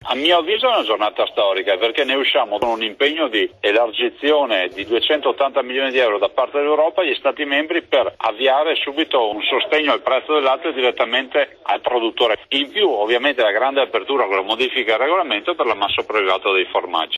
A mio avviso è una giornata storica perché ne usciamo con un impegno di elargizione di 280 milioni di euro da parte dell'Europa agli Stati membri per avviare subito un sostegno al prezzo del latte direttamente al produttore. In più ovviamente la grande apertura con la modifica del regolamento per l'ammasso privato dei formaggi.